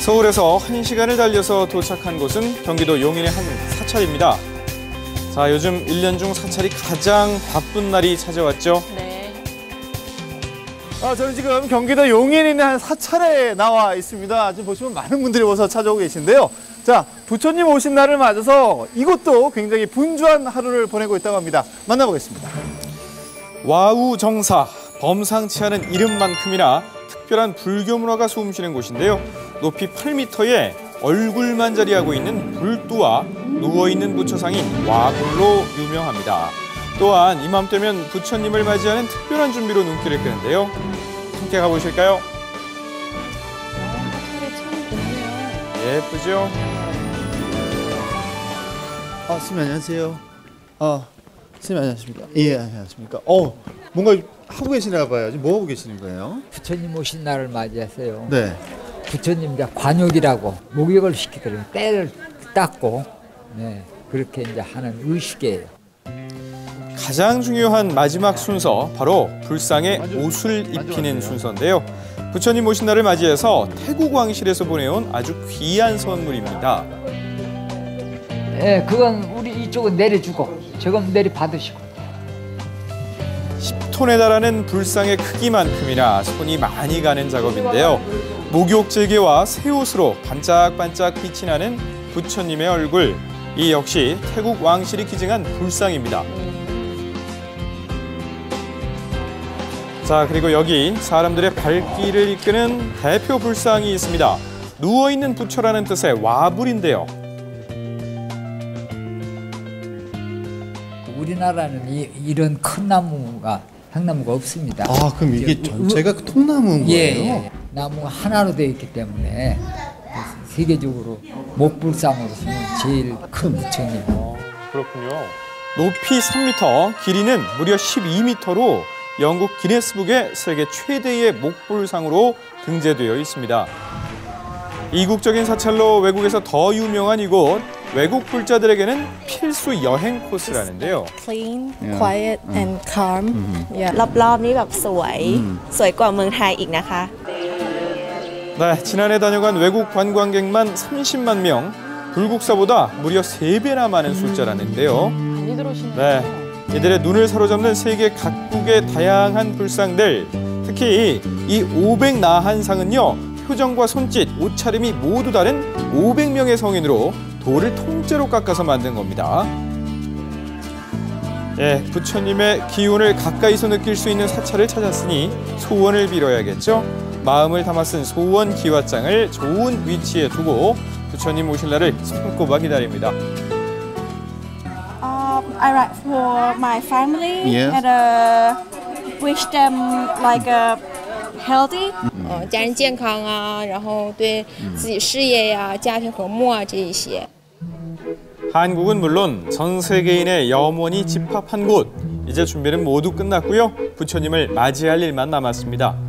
서울에서 1시간을 달려서 도착한 곳은 경기도 용인의 한 사찰입니다. 자, 요즘 1년 중 사찰이 가장 바쁜 날이 찾아왔죠. 네. 저는 지금 경기도 용인에 있는 한 사찰에 나와 있습니다. 지금 보시면 많은 분들이 와서 찾아오고 계신데요. 자, 부처님 오신 날을 맞아서 이곳도 굉장히 분주한 하루를 보내고 있다고 합니다. 만나보겠습니다. 와우정사, 범상치 않은 이름만큼이나 특별한 불교 문화가 숨쉬는 곳인데요. 높이 8m에 얼굴만 자리하고 있는 불두와 누워있는 부처상이 와불로 유명합니다. 또한 이맘때면 부처님을 맞이하는 특별한 준비로 눈길을 끄는데요. 함께 가보실까요? 사찰이 참 좋네요. 예쁘죠? 스님 안녕하세요. 스님 안녕하십니까? 예, 안녕하십니까? 뭔가 하고 계시나 봐요. 지금 뭐 하고 계시는 거예요? 부처님 오신 날을 맞이해서요. 네. 부처님 이제 관욕이라고 목욕을 시키더라고요. 때를 닦고, 네, 그렇게 이제 하는 의식이에요. 가장 중요한 마지막 순서, 바로 불상에 옷을 입히는 순서인데요. 부처님 오신 날을 맞이해서 태국 왕실에서 보내온 아주 귀한 선물입니다. 네, 그건 우리 이쪽은 내려주고, 저건 내려받으시고. 10톤에 달하는 불상의 크기만큼이나 손이 많이 가는 작업인데요. 목욕 재개와 새 옷으로 반짝반짝 빛이 나는 부처님의 얼굴. 이 역시 태국 왕실이 기증한 불상입니다. 자, 그리고 여기 사람들의 발길을 이끄는 대표 불상이 있습니다. 누워있는 부처라는 뜻의 와불인데요. 우리나라는 이런 큰 나무가, 향나무가 없습니다. 그럼 이게 전체가 통나무인 거예요? 예, 나무 하나로 되어 있기 때문에 세계적으로 목불상으로서는 제일 큰 부처님. 그렇군요. 높이 3m, 길이는 무려 12m로 영국 기네스북의 세계 최대의 목불상으로 등재되어 있습니다. 이국적인 사찰로 외국에서 더 유명한 이곳, 외국 불자들에게는 필수 여행 코스라는데요. Clean, quiet, and calm. รอบๆนี้แบบสวยกว่าเมืองไทยอีกนะคะ 네, 지난해 다녀간 외국 관광객만 30만 명, 불국사보다 무려 3배나 많은 숫자라는데요. 많이 들어오시네요. 네, 이들의 눈을 사로잡는 세계 각국의 다양한 불상들, 특히 이 500나한상은요, 표정과 손짓, 옷차림이 모두 다른 500명의 성인으로 돌을 통째로 깎아서 만든 겁니다. 예, 부처님의 기운을 가까이서 느낄 수 있는 사찰을 찾았으니 소원을 빌어야겠죠. 마음을 담아 쓴 소원 기와장을 좋은 위치에 두고 부처님 오실 날을 손꼽아 기다립니다. I write for my family Yeah. and wish them like healthy. 家人健康啊，然后对自己事业呀、家庭和睦啊这一些。 한국은 물론 전 세계인의 염원이 집합한 곳, 이제 준비는 모두 끝났고요. 부처님을 맞이할 일만 남았습니다.